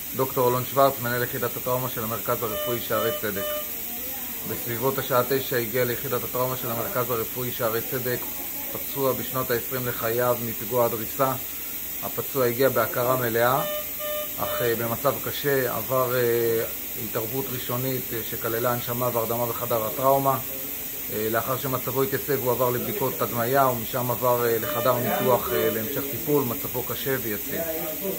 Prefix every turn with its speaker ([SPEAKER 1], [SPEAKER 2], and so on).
[SPEAKER 1] דוקטור אלון שוורץ, מנהל יחידת הטראומה של המרכז הרפואי שערי צדק. בסביבות השעה 9 הגיע ליחידת הטראומה של המרכז הרפואי שערי צדק פצוע בשנות ה-20 לחייו מפיגוע הדריסה. הפצוע הגיע בהכרה מלאה, אך במצב קשה, עבר התערבות ראשונית שכללה הנשמה והרדמה בחדר הטראומה. לאחר שמצבו התייצב הוא עבר לבדיקות הדמיה ומשם עבר לחדר ניתוח להמשך טיפול. מצבו קשה ויציב.